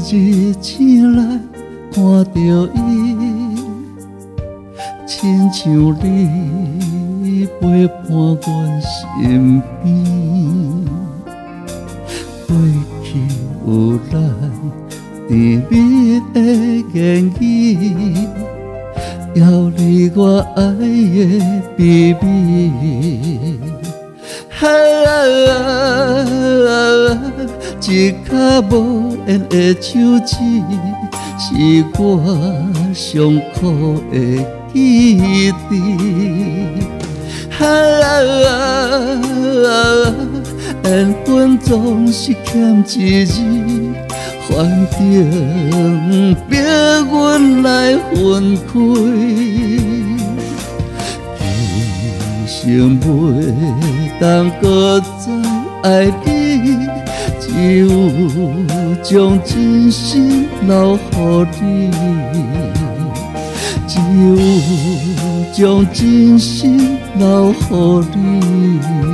日醒来看到伊，亲像你陪伴阮身边。过去有咱甜蜜的言语，还你我爱的秘密。一脚无缘的手指，是我上苦的记忆。缘分总是欠一字，反正逼阮来分开。生袂当搁再爱你，只有将真心留予你，只有将真心留予你。